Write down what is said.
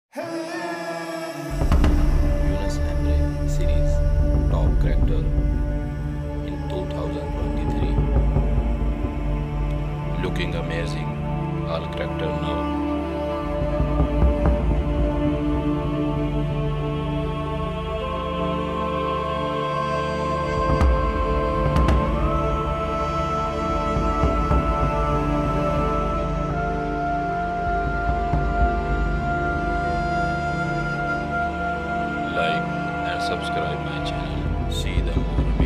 Yunus Emre series top character in 2023. Looking amazing, all character now. Like and subscribe my channel. See the more.